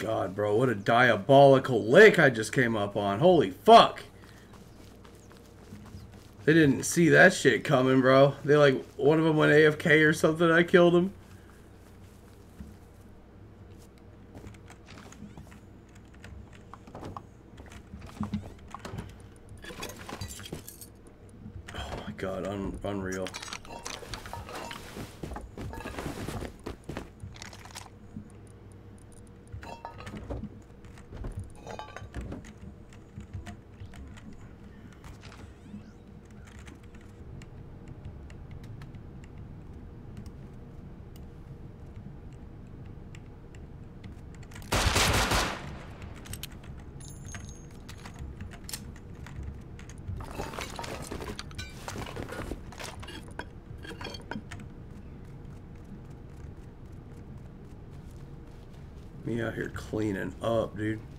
God, bro, what a diabolical lick I just came up on. Holy fuck. They didn't see that shit coming, bro. They like, one of them went AFK or something, I killed him. Oh my god, unreal. Me out here cleaning up, dude.